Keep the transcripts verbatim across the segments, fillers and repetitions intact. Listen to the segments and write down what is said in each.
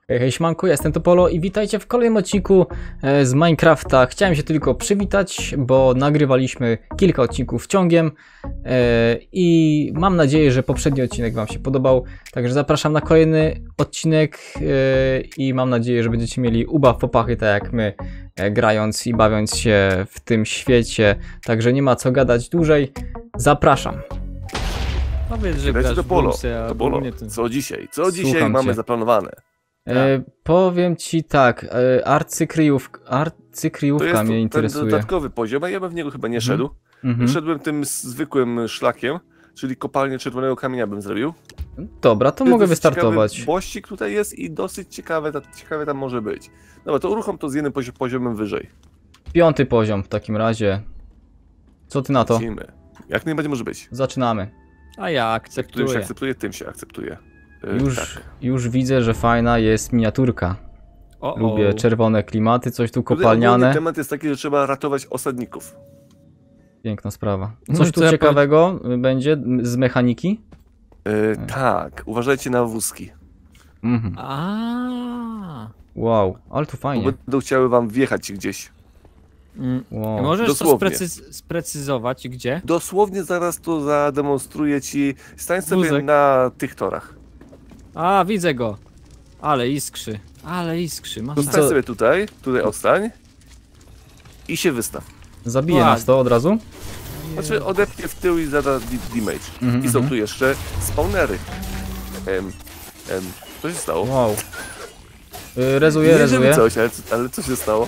Hej, hej, siemanko, ja jestem Topolo i witajcie w kolejnym odcinku e, z Minecrafta. Chciałem się tylko przywitać, bo nagrywaliśmy kilka odcinków ciągiem e, i mam nadzieję, że poprzedni odcinek wam się podobał. Także zapraszam na kolejny odcinek e, i mam nadzieję, że będziecie mieli ubaw popachy, tak jak my, e, grając i bawiąc się w tym świecie. Także nie ma co gadać dłużej. Zapraszam. Powiedz, że Grajcie grasz do w polo, Doomsy, a to polo. ogólnie to... Co dzisiaj? Co dzisiaj Słucham mamy cię. zaplanowane? E, powiem ci tak, e, arcykryjówka, To arcykryjówka jest mnie ten interesuje. dodatkowy poziom, a ja bym w niego chyba nie szedł. Mhm. Szedłem tym zwykłym szlakiem, czyli kopalnię czerwonego kamienia bym zrobił. Dobra, to Jest mogę dosyć wystartować. ciekawy bościk tutaj jest i dosyć ciekawe, ta, ciekawe tam może być. Dobra, to uruchom to z jednym pozi poziomem wyżej. Piąty poziom w takim razie. Co ty na to? Lecimy. Jak najbardziej może być. Zaczynamy. A ja Którym się akceptuję. akceptuje, tym się akceptuje. Yy, Już, Tak. już widzę, że fajna jest miniaturka. O, Lubię o. czerwone klimaty, coś tu Tutaj kopalniane. ogólnie temat jest taki, że trzeba ratować osadników. Piękna sprawa. No Coś i tu co ja ciekawego będzie z mechaniki? Yy, tak, uważajcie na wózki. Mhm. A. Wow, ale tu Bo fajnie. będą chciały wam wjechać gdzieś. Mm. Wow. Możesz dosłownie. to sprecyz sprecyzować gdzie? Dosłownie zaraz to zademonstruję ci. Stań sobie Wózek. na tych torach. A, widzę go. Ale iskrzy. Ale iskrzy. Masz To Co? stań sobie tutaj, tutaj ostań. I się wystaw. Zabije Ładnie. nas to od razu? Znaczy odepnie w tył i zada di- damage. Mhm, I są mhm. tu jeszcze spawnery. Em, em, co się stało? Wow. Y, Rezuję, Nie żeby rezuję. coś, ale, co- ale co się stało?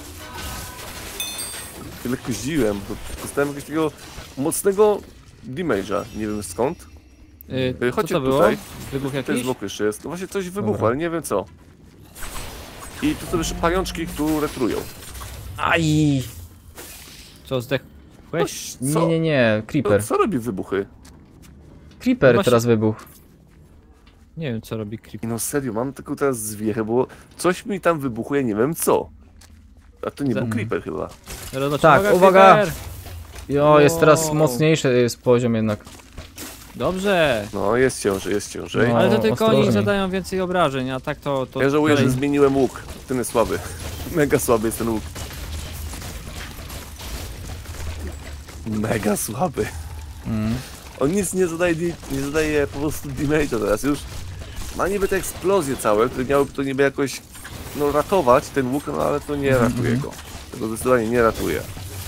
Się lekko zdziwiłem, bo dostałem jakiegoś takiego mocnego damage'a. Nie wiem skąd. Yy, co chodźcie to było? tutaj. Wybuch Ten z jakiś? boku jeszcze jest. No właśnie coś wybuchło, Dobra. ale nie wiem co. I tu są jeszcze pajączki, które trują. Aj! Co, zdechłeś? Coś, Nie, co? nie, nie, Co, creeper. co robi wybuchy? Creeper Właśnie- teraz wybuchł. Nie wiem co robi creep. I no serio, mam tylko teraz zwiechę, bo coś mi tam wybuchuje, nie wiem co. A to nie Za- był creeper chyba. Zaraz Tak, uwaga, uwaga. creeper. Jo, jest teraz Wow. mocniejszy jest poziom jednak. Dobrze. No jest ciężej, jest ciężej. No. Ale to tylko oni ostrożnie. zadają więcej obrażeń, a tak to... to Ja żałuję, że dalej- zmieniłem łuk. Ten jest słaby. Mega słaby jest ten łuk. Mega słaby. Mm. On nic nie zadaje, nie zadaje po prostu damage'a teraz już. Ma niby te eksplozje całe, które miałyby to niby jakoś no, ratować ten łuk, no ale to nie Mhm, ratuje go. Tego zdecydowanie nie ratuje.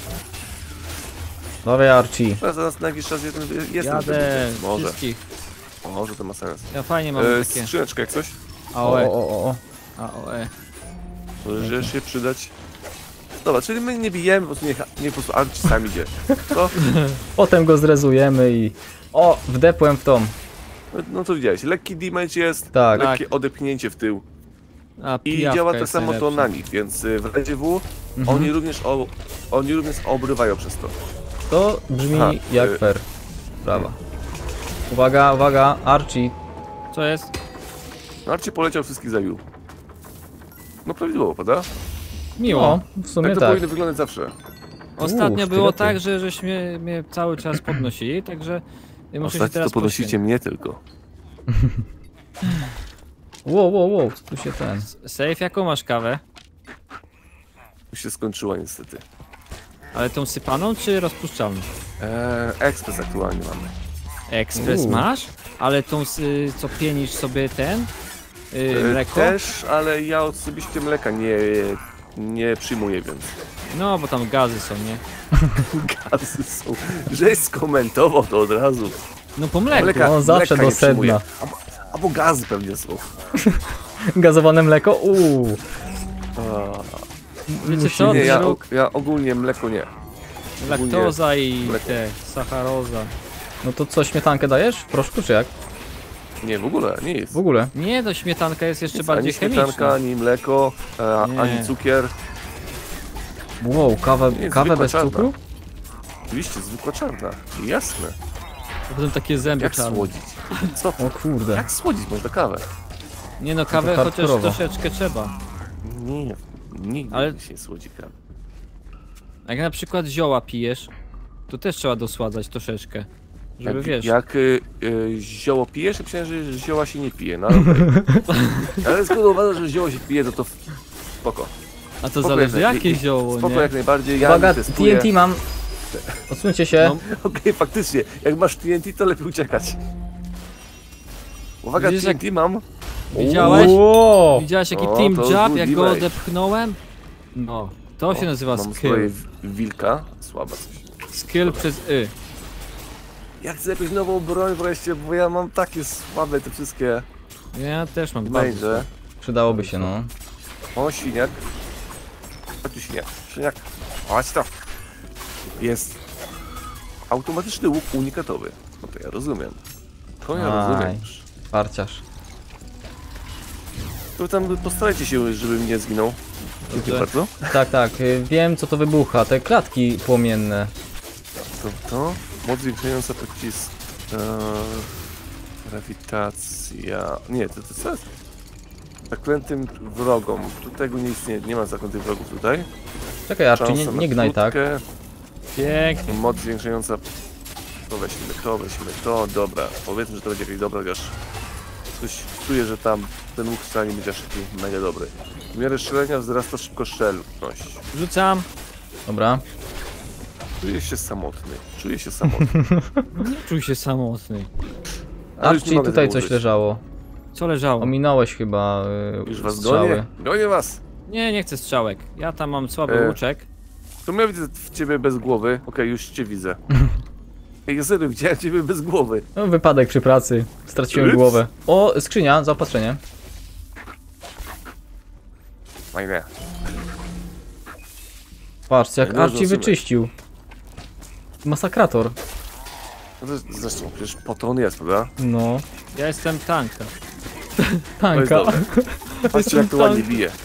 Dawaj Archie. Teraz, teraz na jakiś czas jeden jest Jadę Może, wszystkich. może to ma sens. Ja fajnie mam E, takie... skrzyneczkę jak coś? O, AOE. o, o, o. AOE. Może się przydać. Dobra, czyli my nie bijemy, po prostu niech, niech po prostu Archie sam idzie. Co? Potem go zrezujemy i... O, wdepłem w tą. No, no to widziałeś, lekki damage jest, Tak. lekkie odepchnięcie w tył. A, I pijawka działa tak jest samo to najlepsza. na nich, więc y, w razie W Mhm. oni, również o, oni również obrywają przez to. To brzmi Aha, jak y- fair. Prawa. Uwaga, uwaga, Archie. Co jest? No, Archie poleciał, wszystkich zabił. No prawidłowo, prawda? Miło. No, w sumie Tak to tak. powinno wyglądać zawsze. Ostatnio Uuu, było sztylety. tak, że żeśmy mnie cały czas podnosili, także muszę się Ostatnio teraz to podnosicie mnie tylko. Wow, wow, wow, tu się ten... poświęcić. Safe, jaką masz kawę? Już się skończyła niestety. Ale tą sypaną czy rozpuszczalną? Eee, ekspres aktualnie mamy. Ekspres Uuu. masz? Ale tą, y, co pienisz sobie ten? Y, Eee, mleko? Też, ale ja osobiście mleka nie, nie przyjmuję, więc No, bo tam gazy są, nie? gazy są. Żeś skomentował to od razu. No po mleku. Mleka, No, zawsze mleka do nie przyjmuję. sedna. Albo, albo gazy pewnie są. Gazowane mleko? Uuu. A, Wiecie co? nie, ja, Druk, ja ogólnie mleko nie. laktoza i mleko. te, sacharoza. No to co, śmietankę dajesz? W proszku czy jak? Nie, w ogóle, nic. W ogóle. Nie, to śmietanka jest jeszcze Nic, bardziej ani śmietanka, chemiczna. ani mleko, e, Nie. ani cukier. Wow, kawę, Nie, kawę zwykła bez czarna. cukru? Oczywiście, zwykła czarna. Jasne. A potem takie zęby Jak czarne. słodzić? Co ty? O kurde. Jak słodzić można kawę? Nie no, kawę To chociaż hardkorowo. troszeczkę trzeba. Nie, nigdy Ale- Ale... się nie słodzi kawy. Jak na przykład zioła pijesz, to też trzeba dosładzać troszeczkę. Żeby Jak, wiesz. jak y, y, zioło pijesz, ja myślałem, że że zioła się nie pije, no ale okej. Ale skoro uważasz, że zioło się pije, to to spoko. A to spoko zależy jak- jakie zioło, Spoko nie? jak najbardziej, ja Uwaga, nie testuję. T N T mam. Odsuńcie się. No, Okej, faktycznie, jak masz T N T, to lepiej uciekać. Uwaga, Widzisz, T N T mam. Widziałeś? Wow. Widziałeś jaki O, team to jab, good jak go damage. odepchnąłem? No, to się nazywa Mam skill. swoje w- wilka, słaba coś. Skill przez y. Ja chcę jakąś nową broń wreszcie, bo ja mam takie słabe te wszystkie Ja też mam bardzo. będzie. Przydałoby się, no. O, świniak. Chodź tu, świniak. Świniak. Chodź to. Jest automatyczny łuk unikatowy. No to ja rozumiem. To ja Aj. rozumiem. Parciarz. To tam postarajcie się, żebym nie zginął. Dziękuję Dobrze. bardzo. Tak, tak, y, wiem co to wybucha, te klatki płomienne. To, to. Moc zwiększająca pocisk. Eee, grawitacja. Nie, to, to co jest? Zaklętym wrogom. Tu tego nie istnieje, nie ma zaklętych wrogów tutaj. Czekaj, Archie, nie, Szansa na nie gnaj tak. krótkę. Pięknie. Moc zwiększająca. To weźmy to, weźmy to, dobra. Powiedzmy, że to będzie jakiś dobra, chociaż coś czuję, że tam ten łuk wcale nie będzie aż taki mega dobry. W miarę strzelenia wzrasta szybko szczelność. Rzucam. Dobra. Czuję się samotny, czuję się samotny. Nie czuj się samotny. Ale już nie Archie, mogę tutaj tego coś użyć. leżało. Co leżało? Ominąłeś chyba y, Już was strzały. gonię? Gonię was! Nie, nie chcę strzałek. Ja tam mam słaby E. łuczek. To ja widzę w ciebie bez głowy. Okej, już cię widzę. Ej, serio, widziałem ciebie bez głowy. No, wypadek przy pracy. Straciłem Ups. głowę. O, skrzynia, zaopatrzenie. Fajne. Patrzcie, jak Ja nie Archie rozumiem. wyczyścił. Masakrator. No to, zresztą, przecież po to on jest, prawda? No. Ja jestem tanka. To jest Tanka. dobre. Patrzcie, jak to ładnie Tank. bije.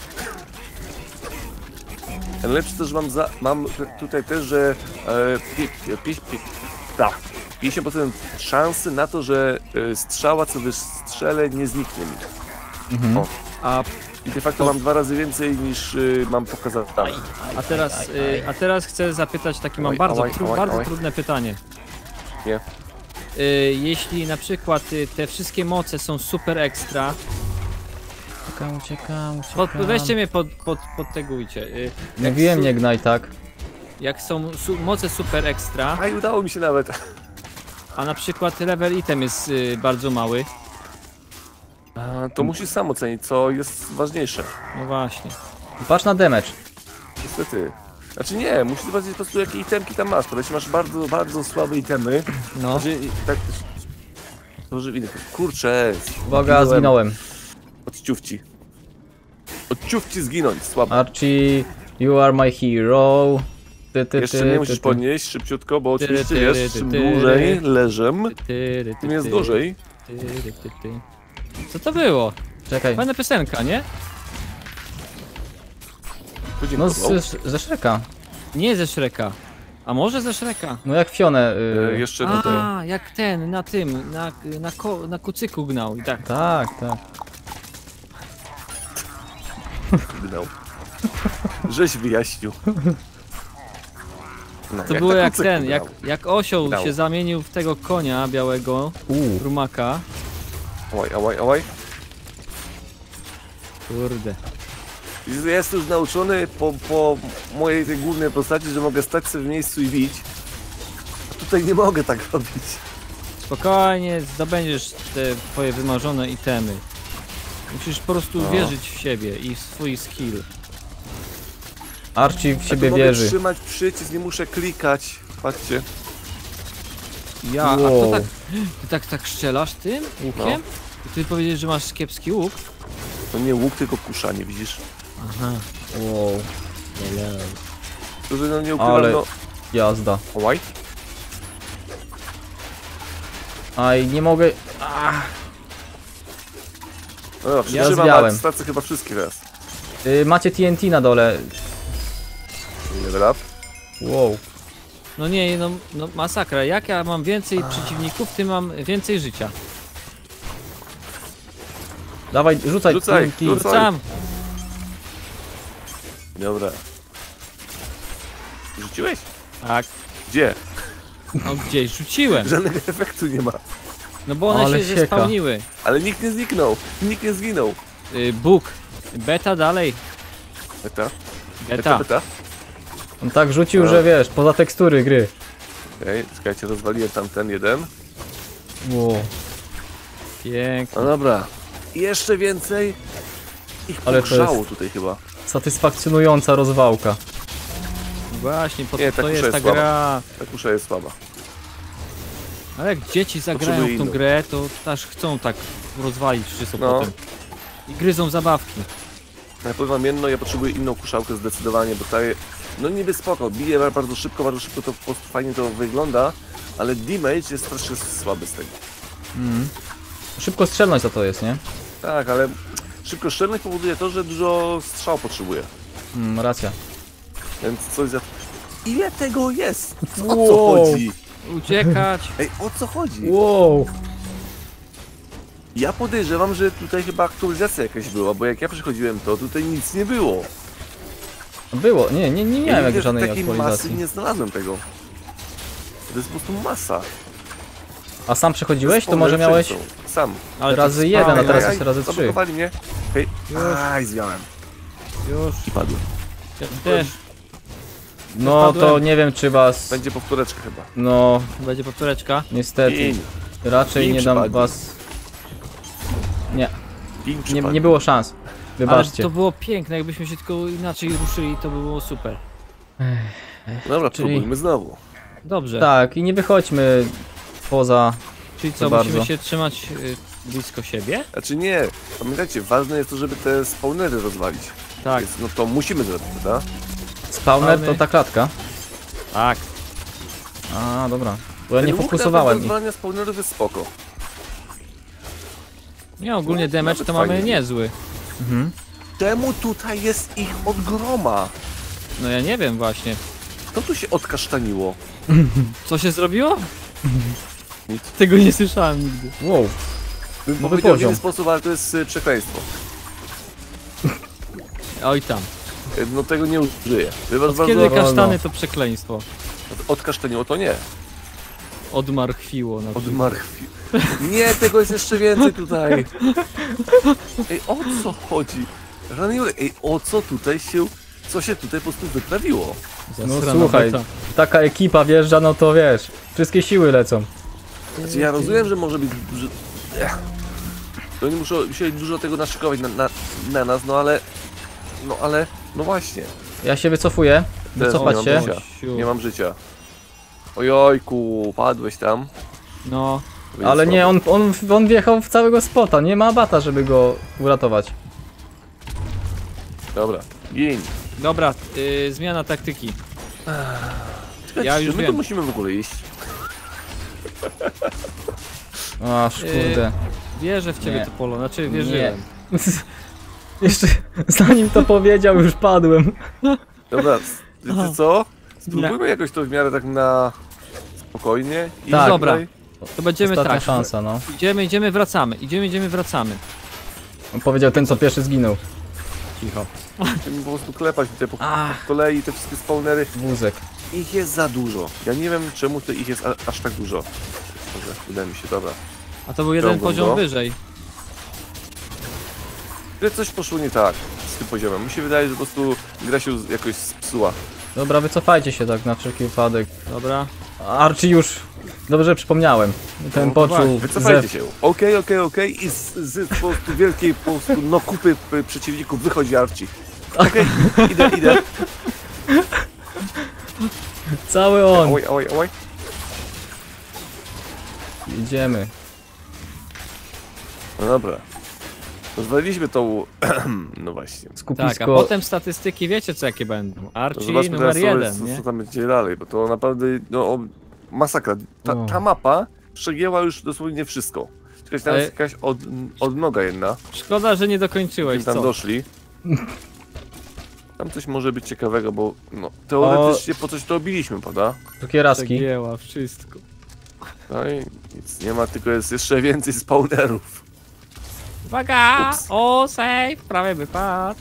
Najlepsze też mam, za, mam tutaj też, że e, pi, pi, pi, tak, pięćdziesiąt procent szansy na to, że e, strzała co wystrzelę nie zniknie mi. Mhm. O. A, I de facto mam dwa razy więcej niż y, mam pokazane. a, teraz, y, a teraz chcę zapytać takie mam Oj, bardzo, oj, tru, oj, bardzo oj. trudne pytanie. Nie. Y, jeśli na przykład y, te wszystkie moce są super ekstra, Uciekam, uciekam, uciekam. pod, weźcie mnie pod, pod, podtegujcie. Y, jak, Mówiłem, su, nie gnaj tak. jak są su, moce super ekstra, A i udało mi się nawet. a na przykład level item jest y, bardzo mały, A, to musisz sam ocenić, co jest ważniejsze. no właśnie. Patrz na damage. Niestety. Znaczy nie, musisz zobaczyć po prostu jakie itemki tam masz. To jeśli masz bardzo, bardzo słabe itemy, No. że tak... To, że widzę, kurczę, Uwaga, zginąłem. od ciufci. Od ciufci zginąć, słabo. Archie, you are my hero. Ty, ty, Jeszcze ty, mnie ty, musisz ty. podnieść szybciutko, bo Ty, oczywiście ty, wiesz, ty, czym ty, dłużej ty. leżę, Ty, ty, tym jest ty, gorzej. ty, ty, ty, ty. Co to było? Czekaj. Fajna piosenka, nie? No Podziękował. z, ze Shreka. Nie ze Shreka. A może ze Shreka? No jak Fionę. E, Y... jeszcze tutaj. A, jak ten, na tym, na, na, ko, na kucyku gnał i tak. Tak, tak. Gnał. Żeś wyjaśnił. No, To było na jak kucyku ten, gnał. jak, jak osioł Gnał. się zamienił w tego konia białego, Uuu. rumaka. Oj, oj, oj. Kurde. Jest już nauczony po, po mojej tej głównej postaci, że mogę stać sobie w miejscu i bić. A tutaj nie mogę tak robić. Spokojnie, zdobędziesz te twoje wymarzone itemy. Musisz po prostu No. wierzyć w siebie i w swój skill. Archie w Ja siebie tu mogę wierzy. trzymać przycisk, nie muszę klikać. Patrzcie. Ja, a Wow. to tak, ty tak, tak strzelasz tym łukiem? I ty powiedzieć, że masz kiepski łuk? To nie łuk, tylko kuszanie, widzisz? Aha. Wow. To, że no nie ukrywam, Ale- no... Jazda. Oj. Aj, nie mogę. Ah. No dobrze, Ja trzymam, zwiałem. ale stracę chyba wszystkie raz. Y, macie T N T na dole. Level up. Wow. No nie, no, no masakra. Jak ja mam więcej przeciwników, tym mam więcej życia. Dawaj, rzucaj, Rzucaj, T N T. rzucaj. Sam. Dobra. Rzuciłeś? Tak. Gdzie? No gdzieś rzuciłem. Żadnego efektu nie ma. No bo one Ale się sieka. zespałniły. Ale nikt nie zniknął. Nikt nie zginął. Y, Bóg. Beta dalej. Beta? Beta. Beta? On tak rzucił, No. że wiesz, poza tekstury gry. Okej, czekajcie, rozwaliłem tamten jeden. Wow. Pięknie. No dobra. I jeszcze więcej. Ich Ale to pogrzało jest- tutaj chyba. Satysfakcjonująca rozwałka. Właśnie, po Nie, to ta to kusza jest ta jest słaba. gra. Ta kusza jest słaba. Ale jak dzieci zagrają Potrzebuję w tą inną. grę, to aż chcą tak rozwalić wszystko No. potem. I gryzą zabawki. Ja powiem wam jedno, ja potrzebuję inną kuszałkę zdecydowanie, bo ta je- no niby spoko, bije bardzo szybko, bardzo szybko to po prostu fajnie to wygląda, ale damage jest strasznie słaby z tego. Mm. Szybko strzelność za to jest, nie? Tak, ale szybko szczelność powoduje to, że dużo strzał potrzebuje, Mm, racja. więc coś za... Ile tego jest? O co Wow. chodzi? Uciekać. Ej, o co chodzi? Wow. Ja podejrzewam, że tutaj chyba aktualizacja jakaś była, bo jak ja przechodziłem to, tutaj nic nie było. Było, nie, nie, nie Ja miałem nigdy jak żadnej takiej masy aktualizacji. nie znalazłem tego. To jest po prostu masa. A sam przechodziłeś? To Spawnery może miałeś wszędzie są. Sam. Ale to razy trwa, jeden, a ale- teraz Aj, jest razy trzy. zablokowali mnie. Hej. Już. Aj, zwiałem. Już. I padłem. Ja też. No to Wpadłem. nie wiem czy was... Będzie powtóreczka chyba. No, Będzie powtóreczka. niestety. Ping. Raczej Ping nie dam przypadnie. was... Nie, Ping nie, przypadł. nie było szans. Ale Wybaczcie. to było piękne, jakbyśmy się tylko inaczej ruszyli, to by było super. Dobra, Czyli- próbujmy znowu. Dobrze. Tak, i nie wychodźmy poza... Czyli to co, bardzo. musimy się trzymać y, blisko siebie? Znaczy nie, pamiętajcie, ważne jest to, żeby te spawnery rozwalić. Tak. Jest, no to musimy zrobić, prawda? Spawner Mamy- to ta klatka. Tak. A, dobra. Bo ja nie Ten łuk fokusowałem do ich. rozwalania spawnerów jest spoko. Nie, ogólnie No, damage nawet to mamy fajnie. niezły. Mhm. Czemu tutaj jest ich od groma? No ja nie wiem właśnie. Co tu się odkasztaniło? Co się zrobiło? Nic. Tego nie słyszałem nigdy. Wow. Bym Nowy powiedział w poziom. inny sposób, ale to jest y, przekleństwo. Oj tam. Y, No tego nie użyję. Wybacz Od bardzo, kiedy wolno. kasztany to przekleństwo? odkasztaniło to nie. Odmarchwiło na przykład. Odmarchwi. Nie, tego jest jeszcze więcej tutaj. Ej, o co chodzi? Rany Jurek, ej, o co tutaj się, co się tutaj po prostu wyprawiło? No Zasrana słuchaj, beta. taka ekipa wjeżdża, no to wiesz, wszystkie siły lecą. Znaczy ja rozumiem, że może być duży... Ech. To oni muszą musieli dużo tego naszykować na, na, na nas, no ale... No ale, no właśnie. Ja się wycofuję. Teraz Wycofać nie się. mam życia. Nie mam życia. Ojojku, padłeś tam. No, Więc Ale nie, słabo. on, on, on wjechał w całego spota, nie ma bata, żeby go uratować. Dobra, gin. dobra, y, zmiana taktyki. Czekaj, Ja czy już my tu wiem. musimy w ogóle iść. Aż kurde. Wierzę w ciebie, Nie. to polo, znaczy Nie. wierzyłem. Jeszcze zanim to powiedział, już padłem. Dobra, Aha. wiecie co? Spróbujmy jakoś to w miarę tak na spokojnie. I Tak. Dobra. tutaj- To będziemy Ostatnia tak. szansa, no. Idziemy, idziemy, wracamy. Idziemy, idziemy, wracamy. On powiedział ten, co pierwszy zginął. Cicho. Musimy po prostu klepać tutaj po, Ach. po kolei te wszystkie spawnery. Wózek. Ich jest za dużo. Ja nie wiem czemu to ich jest a, aż tak dużo. Dobrze, uda mi się, dobra. A to był jeden Ciągłem poziom go. wyżej. Gdy coś poszło nie tak z tym poziomem. Mi się wydaje, że po prostu gra się jakoś spsuła. Dobra, wycofajcie się tak na wszelki wypadek. Dobra. Archie już... Dobrze przypomniałem. Ten No, poczuł właśnie, Wycofajcie zew... się. Okej, okej, okej. I z, z po prostu wielkiej po prostu no kupy p- przeciwników wychodzi Archie. Okej, idę, idę. Cały on. Oj, oj, oj. Idziemy. No dobra. Rozwaliliśmy tą... no właśnie. Skupisko. Tak, a potem statystyki wiecie co jakie będą. To Archie zobaczmy numer teraz, co, jeden, co, nie? co tam będzie dalej, bo to naprawdę no, o, masakra. Ta, O. ta mapa przegięła już dosłownie wszystko. Czekaj, tam Ale- jest jakaś od, odnoga jedna, Szkoda, że nie dokończyłeś, gdzie tam co? doszli. Tam coś może być ciekawego, bo no, teoretycznie po coś to robiliśmy, prawda? Cukieraski. Przegięła wszystko. No i nic nie ma, tylko jest jeszcze więcej spawnerów. Uwaga! Ups. O, save! Prawie wypadł.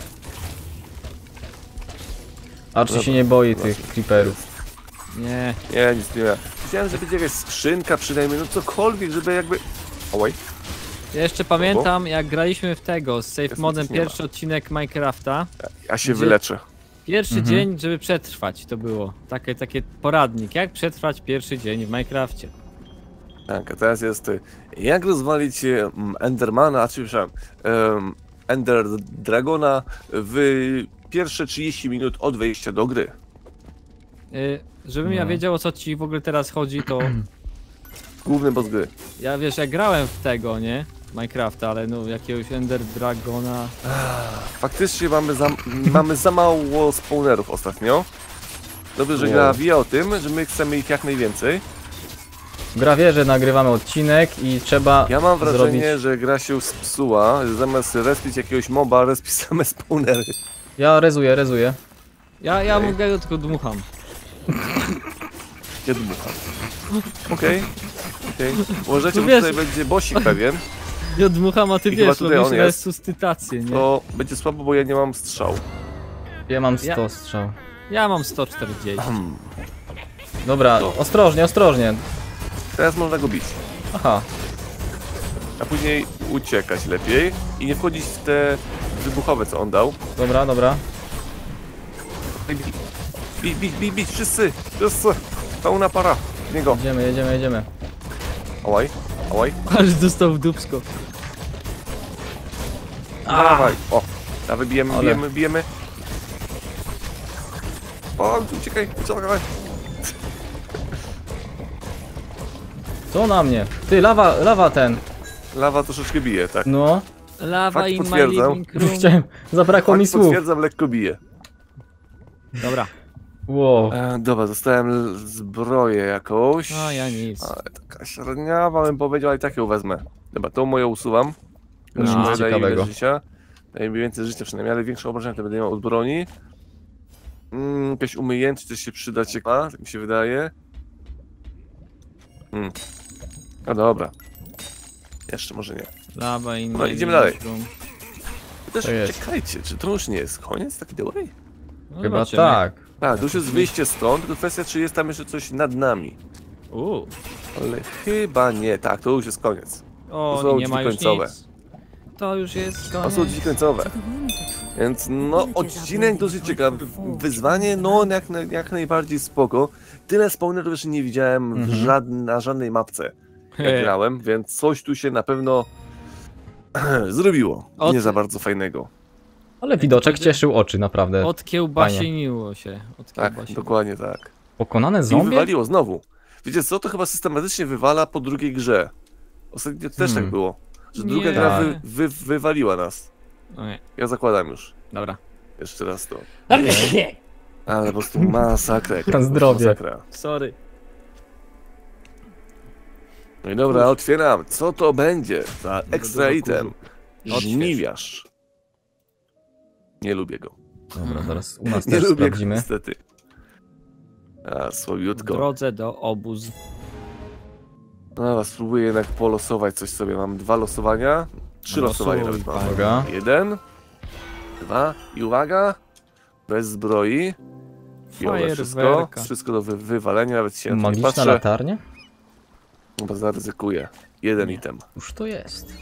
Archie Dobra, się nie boi zobaczmy. tych creeperów. Nie. Nie, nic nie ma. Myślałem, że będzie jakaś skrzynka przynajmniej, no cokolwiek, żeby jakby... Oj, Ja jeszcze pamiętam, jak graliśmy w tego z safe Jest modem, nic nie ma. pierwszy odcinek Minecrafta. ja się Gdzie- wyleczę. Pierwszy Mhm. dzień, żeby przetrwać, to było. Takie, takie poradnik, jak przetrwać pierwszy dzień w Minecrafcie. Tak, a teraz jest y, jak rozwalić y, mm, Endermana, a czy przepraszam, em, Ender Dragona w pierwsze trzydzieści minut od wejścia do gry. Yy, żebym ja No. wiedział, o co ci w ogóle teraz chodzi, to Główny boss gry. ja wiesz, ja grałem w tego, nie? Minecrafta, ale no jakiegoś Ender Dragona. Faktycznie mamy za, mamy za mało spawnerów ostatnio. Dobrze, że Wow. gra wie o tym, że my chcemy ich jak najwięcej. Gra wie, że nagrywamy odcinek i trzeba Ja mam wrażenie, zrobić... że gra się spsuła, że zamiast respić jakiegoś moba, respi same spawnery. Ja rezuję, rezuję. Ja, ja Okej. mogę, tylko dmucham. Nie dmucham. Okej, okej. Uważajcie, No bo wiesz- tutaj będzie bossik pewien. Ja dmucham, a ty I chyba wiesz, tutaj robisz on jest. resuscytację, nie? To będzie słabo, bo ja nie mam strzał. Ja mam Ja- sto strzał. Ja mam sto czterdzieści. Hmm. Dobra, To. ostrożnie, ostrożnie. Teraz można go bić. Aha, A później uciekać lepiej i nie wchodzić w te wybuchowe, co on dał. dobra, dobra. Bić, bić, bić, bić, wszyscy! Wszyscy! Pełna para w niego. Jedziemy, jedziemy, jedziemy. Ałaj, ałaj. Aż dostał w dupsko. Dawaj! O! Dawaj, bijemy, Ale- bijemy, bijemy. O, uciekaj, uciekaj. Co na mnie? Ty, lawa, lawa ten. Lawa troszeczkę bije, tak? No, Lava Fakt in my potwierdzam. living room. chciałem, zabrakło mi Tak, słów. potwierdzam, lekko bije. Dobra. Wow. E, dobra, dostałem l- zbroję jakąś. No ja nic. Ale taka średniawa bym powiedział, ale i tak ją wezmę. Dobra, tą moją usuwam. No, Już nic daje ciekawego. ile życia. Daje mi więcej życia przynajmniej, ale większe obrażenia to będę miał od broni. Mm, jakaś umiejętność też się przyda ciekawa, tak mi się wydaje. Hmm. No dobra. Jeszcze może nie. Lava in No, my idziemy living dalej. room. Wy też To jest. czekajcie, czy to już nie jest koniec taki dalej? No, Chyba zobaczymy. tak. Tak, to już jest wyjście stąd, tylko kwestia, czy jest tam jeszcze coś nad nami. Uuu. Ale chyba nie, tak, to już jest koniec. O, To są nie ma drzwi już końcowe. nic. To już jest To koniec. są drzwi końcowe. Więc no, odcinek dosyć ciekawy. Wyzwanie, no jak, na- jak najbardziej spoko. Tyle spawnerów jeszcze nie widziałem w Mhm. żadn- na żadnej mapce, jak grałem, więc coś tu się na pewno zrobiło. Od- Nie za bardzo fajnego. Ale widoczek cieszył oczy, naprawdę. Odkiełbasieniło się. Tak, Odkiełbasieniło. dokładnie tak. Pokonane I zombie? wywaliło znowu. Wiecie co, to chyba systematycznie wywala po drugiej grze. Ostatnio też Hmm. tak było. Że Nie. druga gra Tak. wy, wy, wywaliła nas. O nie. Ja zakładam już. Dobra. Jeszcze raz to. Ale po prostu masakra. jaka, Na po prostu zdrowie. Masakra. Sorry. No i dobra, otwieram. Co to będzie za Dużo ekstra kurzu. item? Odśwież. Żniwiarz. Nie lubię go. Dobra, zaraz u nas Nie też lubię go sprawdzimy. niestety. A, W słabiutko. drodze do obóz. No, spróbuję jednak polosować coś sobie. Mam dwa losowania. Trzy No, losowania losuj, nawet mam. panie. Uwaga. Jeden. Dwa. I uwaga. Bez zbroi. Biorę wszystko. Fajerwerka. Wszystko do wy wywalenia. Nawet się na to nie Magiczna patrzę. latarnia? Bo zaryzykuję. Jeden item. Już to jest.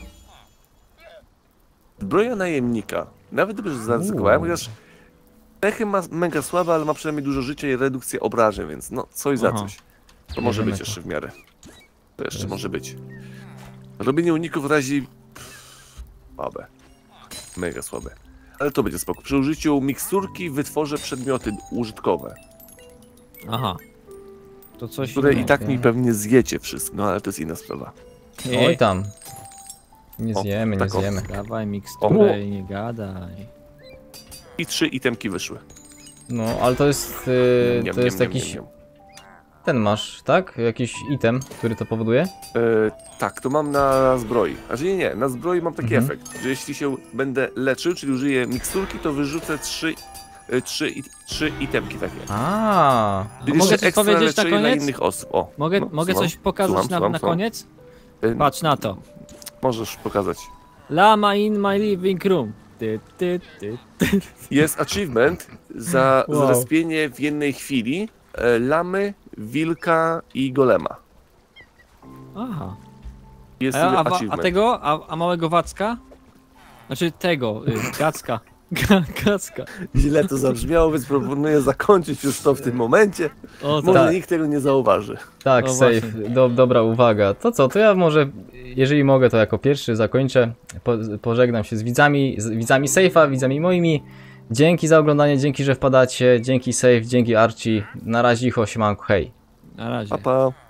Zbroja najemnika. Nawet dobrze, że zaryzykowałem, Uuu. chociaż Echy ma mega słabe, ale ma przynajmniej dużo życia i redukcję obrażeń, więc no coś za Aha. coś. To może Bierzemy być to. jeszcze w miarę. To jeszcze Jezu. może być. Robienie uników razi... pff, Słabe. Mega słabe. Ale to będzie spoko. Przy użyciu miksturki wytworzę przedmioty użytkowe, Aha. To coś które i innego. tak mi pewnie zjecie wszystko, no ale to jest inna sprawa. Oj tam. Nie O, zjemy, nie tak o. zjemy. Dawaj miksturę i nie gadaj. I trzy itemki wyszły. No, ale to jest, yy, Niam, to jest niam, niam, jakiś, niam, niam. ten masz, tak? Jakiś item, który to powoduje? E, tak, to mam na zbroi. Znaczy nie, nie, na zbroi mam taki Mhm. efekt, że jeśli się będę leczył, czyli użyję miksturki, to wyrzucę trzy, e, trzy, i- trzy itemki takie. A, Czyli mogę jeszcze coś ekstra powiedzieć na leczenie dla koniec? innych osób. O, Mogę, no, mogę słucham, coś pokazać słucham, na, słucham, na słucham. koniec? E, Patrz na to. Możesz pokazać. Lama in my living room. Ty, ty, ty. Jest achievement za Wow. zrespienie w jednej chwili e, lamy wilka i golema. Aha. Jest A, a, a, achievement. a tego? A, a małego Wacka? Znaczy tego, y, Gacka. Ga- Gacka. Źle to zabrzmiało, więc proponuję zakończyć już to w tym momencie. O, Może tak. nikt tego nie zauważy. Tak, No safe. właśnie. Do, dobra uwaga. To co, to ja może, jeżeli mogę, to jako pierwszy zakończę. Po, pożegnam się z widzami, z widzami Safe'a, widzami moimi. Dzięki za oglądanie, dzięki, że wpadacie. Dzięki Safe, dzięki Archie. Na razie, siemanko, hej. Na razie. Pa, pa.